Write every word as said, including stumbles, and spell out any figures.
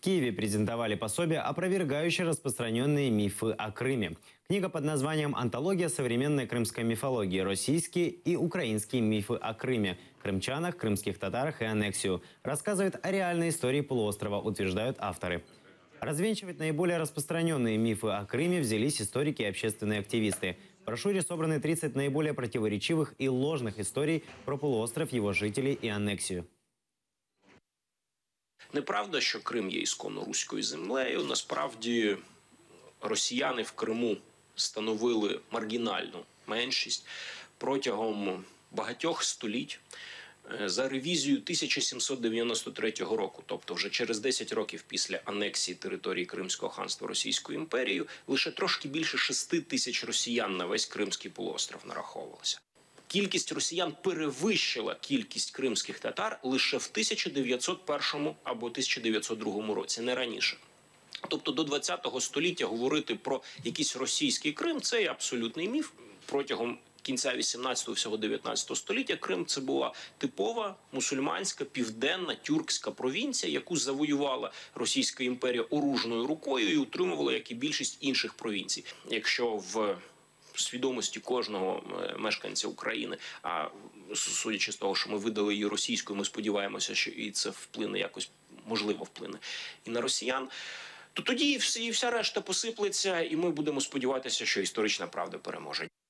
Киеве презентовали пособие, опровергающее распространенные мифы о Крыме. Книга под названием «Антология современной крымской мифологии. Российские и украинские мифы о Крыме, крымчанах, крымских татарах и аннексию» рассказывает о реальной истории полуострова, утверждают авторы. Развенчивать наиболее распространенные мифы о Крыме взялись историки и общественные активисты. В брошюре собраны тридцать наиболее противоречивых и ложных историй про полуостров, его жителей и аннексию. Неправда, що Крим є ісконно руською землею. Насправді росіяни в Криму становили маргінальну меншість протягом багатьох століть. За ревізією тисяча сімсот дев'яносто третього року, тобто вже через десять років після анексії території Кримського ханства Російською імперією, лише трошки більше шести тисяч росіян на весь Кримський полуостров нараховувалося. Кількість росіян перевищила кількість кримських татар лише в тисяча дев'ятсот першому або тисяча дев'ятсот другому році, не раніше. Тобто до ХХ століття говорити про якийсь російський Крим – це абсолютний міф. Протягом кінця вісімнадцятого, всього дев'ятнадцятого століття Крим – це була типова мусульманська південна тюркська провінція, яку завоювала Російська імперія оружною рукою і утримувала, як і більшість інших провінцій. Якщо в свідомості кожного мешканця України, а судячи з того, що ми видали її російською, ми сподіваємося, що і це вплине якось, можливо, вплине і на росіян, то тоді і вся решта посиплеться, і ми будемо сподіватися, що історична правда переможе.